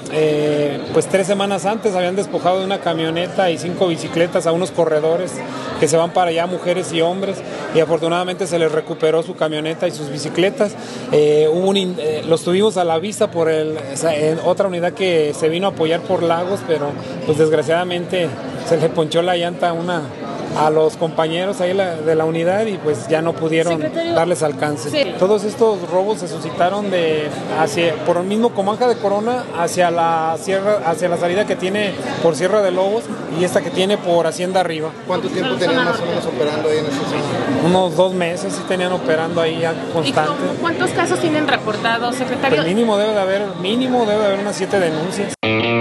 pues 3 semanas antes habían despojado de una camioneta y 5 bicicletas a unos corredores que se van para allá, mujeres y hombres, y afortunadamente se les recuperó su camioneta y sus bicicletas. Los tuvimos a la vista por otra unidad que se vino a apoyar por Lagos, pero pues desgraciadamente se le ponchó la llanta a los compañeros ahí de la unidad y pues ya no pudieron darles alcance. Sí. Todos estos robos se suscitaron por el mismo Comanja de Corona hacia la salida que tiene por Sierra de Lobos y esta que tiene por Hacienda Arriba. ¿Cuánto tiempo tenían más o menos operando ahí en esa zona? Unos 2 meses sí tenían operando ahí ya constante. ¿Cuántos casos tienen reportados, secretario? Pues mínimo debe de haber unas 7 denuncias.